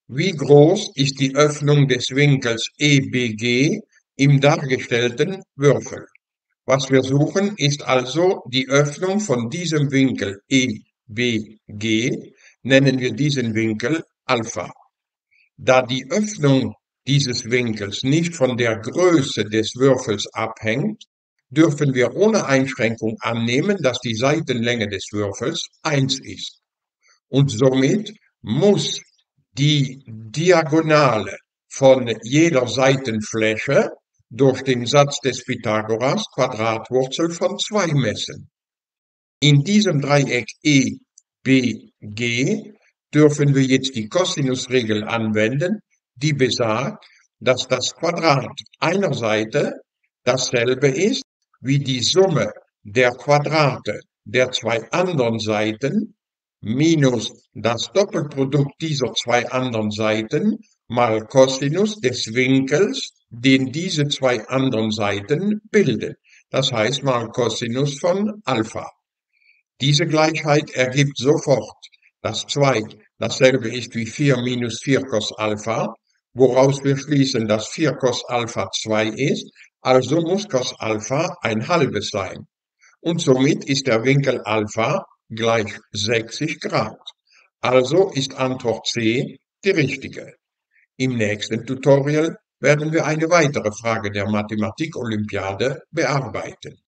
Wie groß ist die Öffnung des Winkels EBG im dargestellten Würfel? Was wir suchen, ist also die Öffnung von diesem Winkel EBG, nennen wir diesen Winkel Alpha. Da die Öffnung dieses Winkels nicht von der Größe des Würfels abhängt, dürfen wir ohne Einschränkung annehmen, dass die Seitenlänge des Würfels 1 ist. Und somit muss die Diagonale von jeder Seitenfläche durch den Satz des Pythagoras Quadratwurzel von 2 messen. In diesem Dreieck EBG dürfen wir jetzt die Kosinusregel anwenden, die besagt, dass das Quadrat einer Seite dasselbe ist wie die Summe der Quadrate der zwei anderen Seiten minus das Doppelprodukt dieser zwei anderen Seiten mal Cosinus des Winkels, den diese zwei anderen Seiten bilden. Das heißt mal Cosinus von Alpha. Diese Gleichheit ergibt sofort, dass 2 dasselbe ist wie 4 minus 4 cos Alpha, woraus wir schließen, dass 4 cos Alpha 2 ist, also muss cos Alpha ein halbes sein. Und somit ist der Winkel Alpha gleich 60 Grad. Also ist Antwort C die richtige. Im nächsten Tutorial werden wir eine weitere Frage der Mathematik-Olympiade bearbeiten.